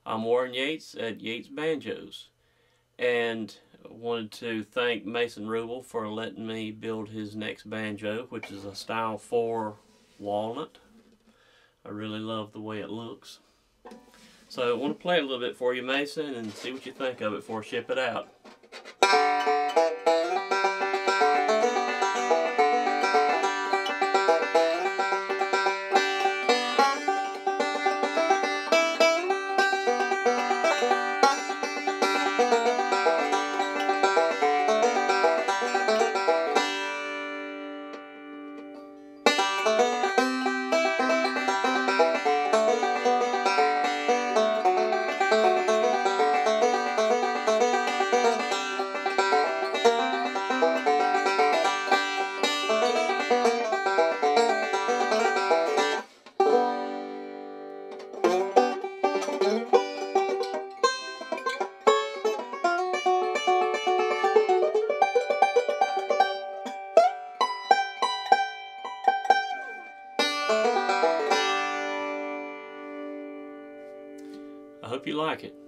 I'm Warren Yates at Yates Banjos, and I wanted to thank Mason Rubel for letting me build his next banjo, which is a Style 4 walnut. I really love the way it looks. So I want to play a little bit for you, Mason, and see what you think of it before I ship it out. I hope you like it.